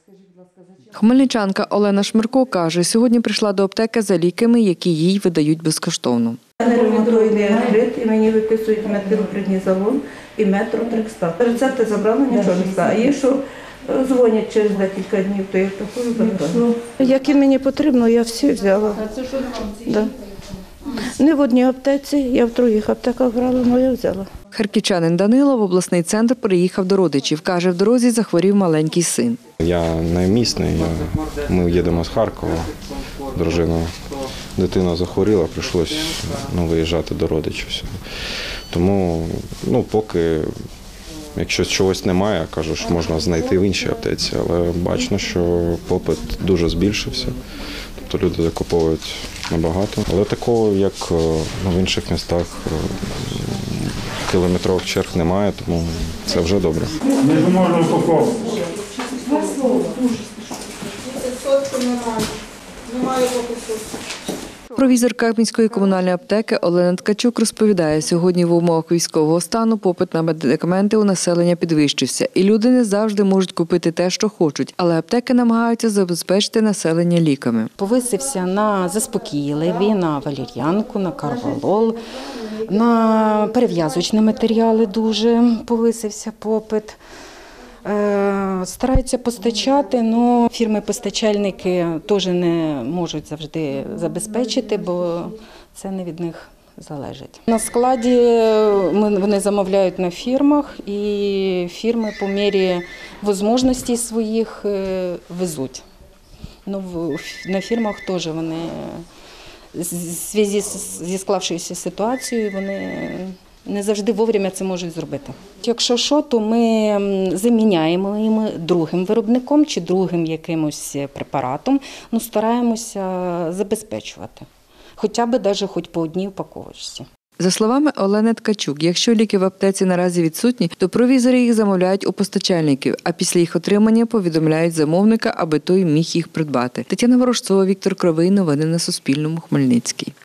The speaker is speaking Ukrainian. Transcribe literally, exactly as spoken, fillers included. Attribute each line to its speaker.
Speaker 1: Хмельничанка Олена Шмирко каже, сьогодні прийшла до аптеки за ліками, які їй видають безкоштовно.
Speaker 2: Нейроматоїдний артрит, і мені виписують метилпреднізолон і метротрекстат. Рецепти забрала, нічого не стало. Є, що дзвонять через декілька днів, то я такою забрала. Які мені потрібно, я всі взяла. А це що вам? Не в одній аптеці, я в других аптеках брала, але я взяла.
Speaker 1: Харківчанин Данило в обласний центр приїхав до родичів. Каже, в дорозі захворів маленький син.
Speaker 3: Я не місний, ми їдемо з Харкова, дружина, дитина захворіла, прийшлося ну, виїжджати до родичів. Тому ну, поки, якщо чогось немає, кажу, що можна знайти в іншій аптеці, але бачно, що попит дуже збільшився. Тобто люди закуповують набагато. Але такого, як ну, в інших містах, кілометрових черг немає, тому це вже добре.
Speaker 4: Не можна упаковувати.
Speaker 1: Провізорка міської комунальної аптеки Олена Ткачук розповідає, сьогодні в умовах військового стану попит на медикаменти у населення підвищився. І люди не завжди можуть купити те, що хочуть, але аптеки намагаються забезпечити населення ліками.
Speaker 5: Повисився на заспокійливі, на валір'янку, на карвалол, на перев'язочні матеріали дуже повисився попит. Стараються постачати, але фірми-постачальники теж не можуть завжди забезпечити, бо це не від них залежить. На складі вони замовляють на фірмах, і фірми по мірі можливостей своїх везуть. Ну, на фірмах теж вони, в зв'язку зі склавшоюся ситуацією, вони не завжди вовремя це можуть зробити. Якщо що, то ми заміняємо їм другим виробником чи другим якимось препаратом, ну, стараємося забезпечувати. Хоча б навіть хоч по одній упаковочці.
Speaker 1: За словами Олени Ткачук, якщо ліки в аптеці наразі відсутні, то провізори їх замовляють у постачальників, а після їх отримання повідомляють замовника, аби той міг їх придбати. Тетяна Ворожцова, Віктор Кривий. Новини на Суспільному. Хмельницький.